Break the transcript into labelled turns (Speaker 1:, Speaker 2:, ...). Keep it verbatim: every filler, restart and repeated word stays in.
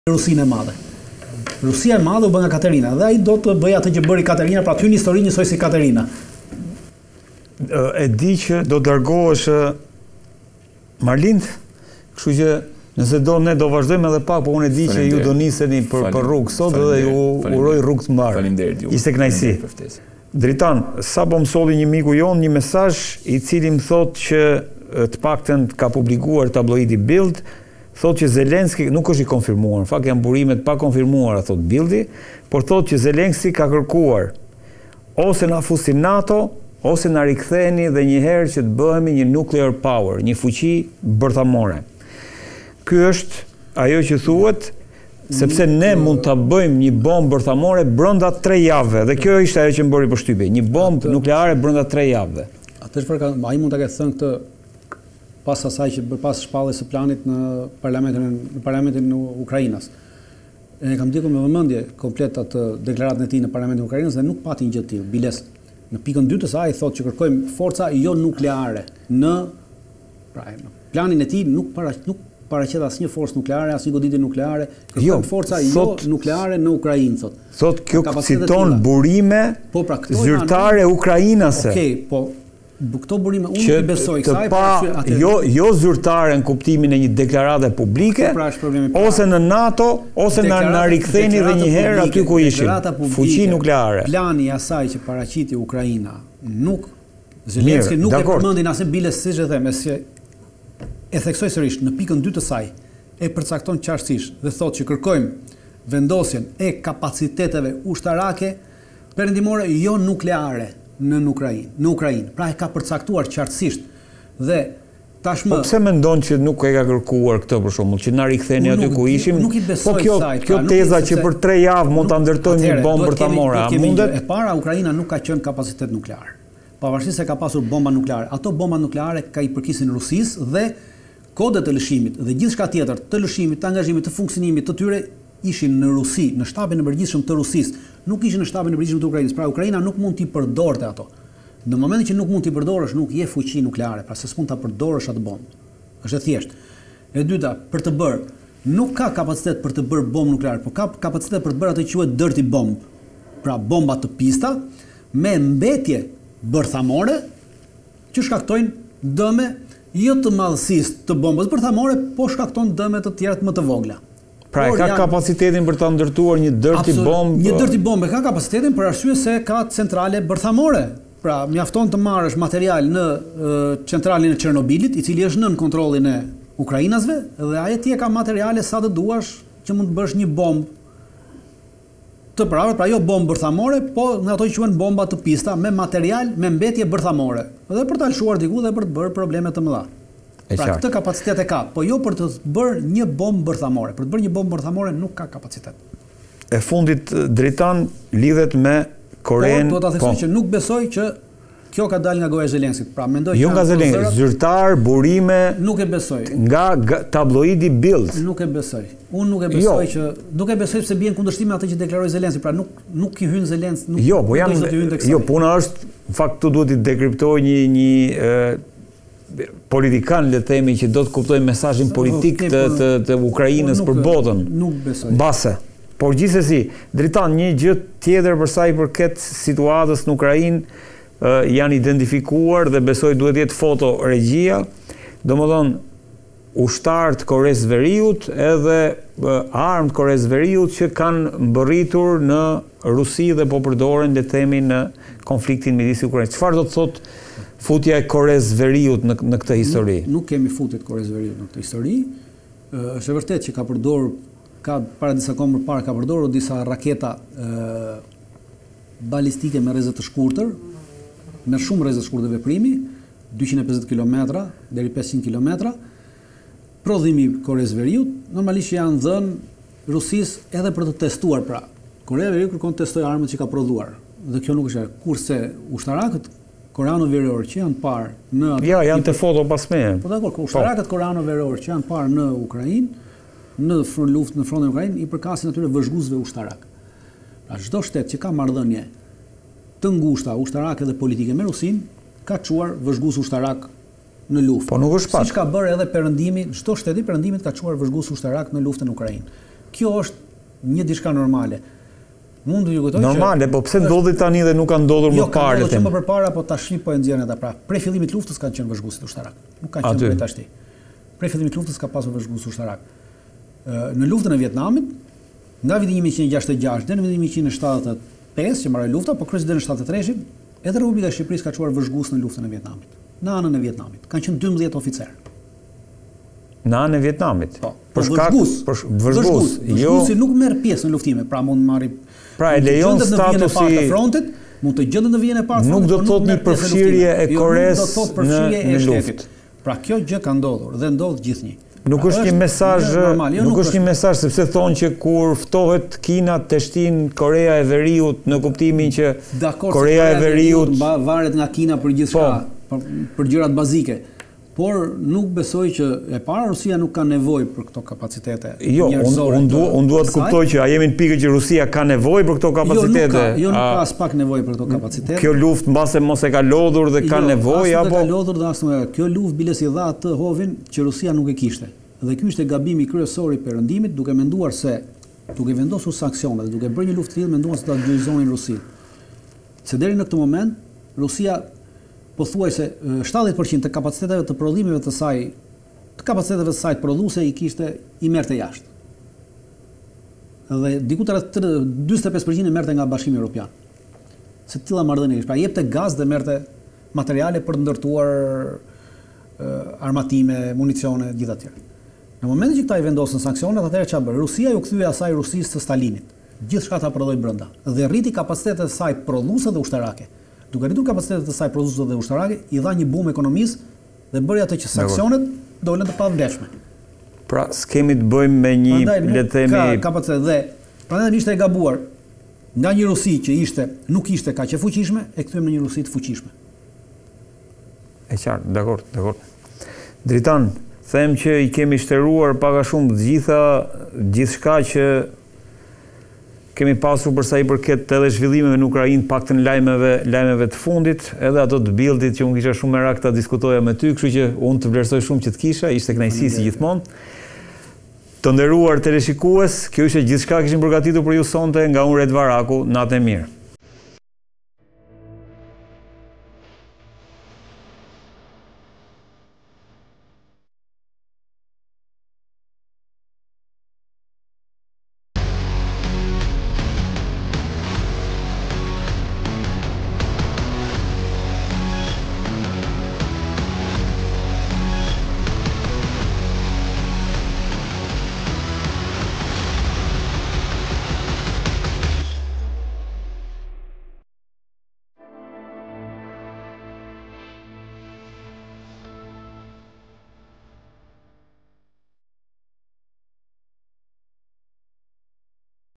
Speaker 1: Rusinë e madhe. Rusia e madhe u bë nga Katerina dhe ai do të bëjë atë që bëri Katerina, pra ty një histori njësoj si Katerina.
Speaker 2: E di që do dërgohesh Marlind, kështu që nëse do ne do vazhdojmë edhe pak, po unë e di që ju do niseni për, për rrugë sot dhe ju uroj rrugë të mbarë.
Speaker 3: Faleminderit ju.
Speaker 2: Ishte kënaqësi. Dritan, sa po më solli një miku jon një mesazh i cili më thotë që të paktën ka publikuar tabloidi Bild, thotë që Zelenski, nuk është i konfirmuar, në fakt janë burimet pa konfirmuara, thotë Bildi, por thotë që Zelenski ka kërkuar ose na fusin NATO, ose na riktheni dhe një herë që të bëhemi një nuclear power, një fuqi bërthamore. Ky është ajo që thuhet, sepse ne mund ta bëjmë një bombë bërthamore brenda tre javëve, dhe kjo ishte ajo që më bëri përshtypje, një bombë nukleare brenda tre javëve.
Speaker 1: Atë çfarë ai mund ta ketë thënë këtë pas asaj që pas shpalljes së planit në parlamentin në parlamentin e Ukrainës. E kam ndjekur me vëmendje komplet atë deklaratën e tij në parlamentin e Ukrainës dhe nuk pati një gjë të tillë. Biles në pikën dy të saj thotë që kërkojmë forca jo nukleare në pra në planin e tij nuk para nuk paraqet asnjë forcë nukleare, asnjë goditje nukleare, kërkojmë jo, forca thot, jo nukleare në Ukrainë thotë.
Speaker 2: Thotë kjo citon burime po, pra, zyrtare ukrainase.
Speaker 1: Okej, okay, po këto burime unë i besoj kësaj
Speaker 2: pa, atë... jo, jo zyrtare në kuptimin e një deklarate publike, pra, ose në NATO, ose në na riktheni dhe një herë aty ku ishim, fuqi nukleare.
Speaker 1: Plani i asaj që paraqiti Ukraina, nuk Zelenski nuk e përmendin asnjë bile siç e them, se e theksoj sërish në pikën dy të saj, e përcakton qartësisht dhe thotë që kërkojmë vendosjen e kapaciteteve ushtarake perëndimore jo nukleare në Ukrainë, në Ukrainë. Pra e ka përcaktuar qartësisht dhe tashmë.
Speaker 2: Po pse mendon që nuk e ka kërkuar këtë për shembull, që na riktheni aty ku ishim?
Speaker 1: Nuk i besoj
Speaker 2: po kjo,
Speaker 1: sajt,
Speaker 2: kjo teza që për tre javë mund ta ndërtojmë një bombë bërthamore, a mundet?
Speaker 1: E para, Ukraina nuk ka qenë kapacitet nuklear. Pavarësisht se ka pasur bomba nukleare, ato bomba nukleare ka i përkisin Rusisë dhe kodet të lëshimit dhe gjithçka tjetër të lëshimit, të angazhimit, të funksionimit të tyre ishin në Rusi, në shtabin e përgjithshëm të Rusisë, nuk ishin në shtabin e përgjithshëm të Ukrainës. Pra Ukraina nuk mund t'i përdorte ato. Në momentin që nuk mund t'i përdorësh, nuk je fuqi nukleare, pra se s'mund ta përdorësh atë bombë. Është e thjeshtë. E dyta, për të bërë, nuk ka kapacitet për të bërë bombë nukleare, por ka kapacitet për të bërë atë që quhet dirty bomb. Pra bomba të pista me mbetje bërthamore që shkaktojnë dëme jo të madhësisë të bombës bërthamore, po shkakton dëme të tjera më të vogla.
Speaker 2: Pra e ka janë... kapacitetin për ta ndërtuar një dirty bomb?
Speaker 1: Një dirty bomb e ka kapacitetin për arsye se ka centrale bërthamore. Pra mjafton të marrësh material në centralin e Çernobilit, i cili është nën kontrollin e ukrainasve, dhe ai ti e ka materiale sa të duash që mund të bësh një bombë të prapë, pra jo bombë bërthamore, po në ato që quhen bomba të pista me material, me mbetje bërthamore, dhe për ta lshuar diku dhe për të bërë probleme të mëdha. Pra këtë kapacitet e ka, po jo për të bërë një bombë bërthamore. Për të bërë një bombë bërthamore nuk ka kapacitet.
Speaker 2: E fundit Dritan lidhet me Korenë.
Speaker 1: Po, do ta thësoj që nuk besoj që kjo ka dalë nga goja e Zelenskit. Pra mendoj
Speaker 2: jo nga Zelenski, zyrtar, burime.
Speaker 1: Nuk e besoj.
Speaker 2: Nga tabloidi Bild.
Speaker 1: Nuk e besoj. Unë nuk e besoj jo. që nuk e besoj pse bien kundërshtim me atë që deklaroi Zelenski. Pra nuk nuk i hyn Zelenski, nuk.
Speaker 2: Jo, po janë jo, puna është, në fakt tu duhet të dekriptoj një një e, politikan, le të themi, që do të kuptojë mesazhin politik të, të, të Ukrainës për botën.
Speaker 1: Nuk besoj.
Speaker 2: Base. Por gjithsesi, Dritan, një gjë tjetër për sa i përket situatës në Ukrainë, uh, janë identifikuar dhe besoj duhet jetë foto regjia, domethënë ushtarët Koresë Veriut edhe uh, armët Koresë Veriut që kanë mbërritur në Rusi dhe po përdoren, le të themi, në konfliktin midis Ukrainës. Çfarë do të thotë futja e Koresë Veriut në, në këtë histori?
Speaker 1: Nuk, nuk kemi futjet Koresë Veriut në këtë histori. Uh, është e vërtetë që ka përdorur ka para disa kohë më parë ka përdorur disa raketa e, balistike me rrezet të shkurtër, me shumë rrezet të shkurtër veprimi, dyqind e pesëdhjetë kilometra deri pesëqind kilometra. Prodhimi Koresë Veriut normalisht janë dhënë Rusisë edhe për të testuar, pra. Korea e Veriut kërkon të testojë armët që ka prodhuar. Dhe kjo nuk është e kurse ushtarakët koreano-veror që janë parë në
Speaker 2: Ja, janë të foto pas meje.
Speaker 1: Po dakor, ushtarakët koreano-veror që janë parë në Ukrainë, në luftë në frontin e Ukrainës, i përkasin atyre vëzhguesve ushtarak. Pra çdo shtet që ka marrëdhënie të ngushta ushtarake dhe politike me Rusinë, ka çuar vëzhgues ushtarak në luftë.
Speaker 2: Po nuk është pak.
Speaker 1: Siç ka bërë edhe Perëndimi, çdo shteti Perëndimit ka çuar vëzhgues ushtarak në luftën në Ukrainë. Kjo është një diçka normale. Mund të ju kujtoj që
Speaker 2: normale, po pse ndodhi tani dhe nuk ka ndodhur më parë?
Speaker 1: Jo, ka ndodhur më përpara, po tash po e nxjerrin ata pra. Prej fillimit të luftës kanë qenë vëzhguesit ushtarak. Nuk kanë qenë vetë tash. Prej fillimit të luftës ka pasur vëzhgues ushtarak. Në luftën e Vietnamit, nga viti një mijë njëqind e gjashtëdhjetë e gjashtë deri në vitin një mijë njëqind e shtatëdhjetë e pesë që mbaroi lufta, po kryesisht deri në shtatëdhjetë e treshin, edhe Republika e Shqipërisë ka çuar vëzhgues në luftën e Vietnamit. Në anën e Vietnamit kanë qenë dymbëdhjetë oficer.
Speaker 2: Në anën e Vietnamit.
Speaker 1: Po,
Speaker 2: për shkak për vëzhgues, jo.
Speaker 1: Vëzhguesi nuk merr pjesë në luftime, pra mund marri.
Speaker 2: Pra e lejon statusi
Speaker 1: frontit, mund të gjendet në vijën e parë.
Speaker 2: Nuk do të thotë një përfshirje e Koresë në luftë.
Speaker 1: Pra kjo gjë ka ndodhur dhe ndodh gjithnjë.
Speaker 2: Nuk është një mesazh, nuk është një mesazh sepse thonë që kur ftohet Kina të shtin Korea e Veriut në kuptimin që Korea e Veriut
Speaker 1: varet nga Kina për gjithçka, për gjërat bazike. Por nuk besoj që e para Rusia nuk ka nevojë për këto kapacitete.
Speaker 2: Jo, unë dua të kuptoj që a jemi në pikë që Rusia ka nevojë për këto kapacitete.
Speaker 1: Jo, nuk ka as pak nevojë për këto kapacitete.
Speaker 2: Kjo luftë mbase mos e ka lodhur dhe ka nevojë apo
Speaker 1: ka lodhur dhe as nuk. Kjo luftë biles i dha atë hovin që Rusia nuk e kishte. Dhe ky ishte gabimi kryesor i perëndimit, duke menduar se duke vendosur sanksione dhe duke bërë një luftë të tillë menduan se ta gjyzonin Rusinë. Se deri në këtë moment Rusia pothuajse shtatëdhjetë përqind të kapaciteteve të prodhimeve të saj, të kapaciteteve të saj prodhuese i kishte i merrte jashtë. Dhe diku rreth dyzet e pesë përqind e merrte nga Bashkimi Evropian. Se të tilla marrëdhënie ishte, pra jepte gaz dhe merrte materiale për të ndërtuar armatime, municione, gjithë atë. Në momentin që këta i vendosën sanksionet, atëherë çfarë bën? Rusia ju kthye asaj Rusisë së Stalinit. Gjithçka ta prodhoi brenda dhe rriti kapacitetet e saj prodhuese dhe ushtarake. Duke rritur kapacitetet e saj prodhuese dhe ushtarake, i dha një boom ekonomisë dhe bëri atë që sanksionet dolën të pavlefshme.
Speaker 2: Pra, s'kemi të bëjmë me një, le të themi,
Speaker 1: ka kapacitet dhe prandaj ishte e gabuar nga një Rusi që ishte nuk ishte kaq e fuqishme, e kthyem në një Rusi të fuqishme.
Speaker 2: E qartë, dakor, dakor. Dritan, them që i kemi shtëruar pak a shumë të gjitha, gjithçka që kemi pasur për sa i përket edhe zhvillimeve në Ukrainë, paktën lajmeve, lajmeve të fundit, edhe ato të Bildit që unë kisha shumë merak ta diskutoja me ty, kështu që unë të vlerësoj shumë që të kisha, ishte kënaqësi si gjithmonë. Të nderuar teleshikues, kjo ishte gjithçka kishim përgatitur për ju sonte nga unë Red Varaku, natë e mirë.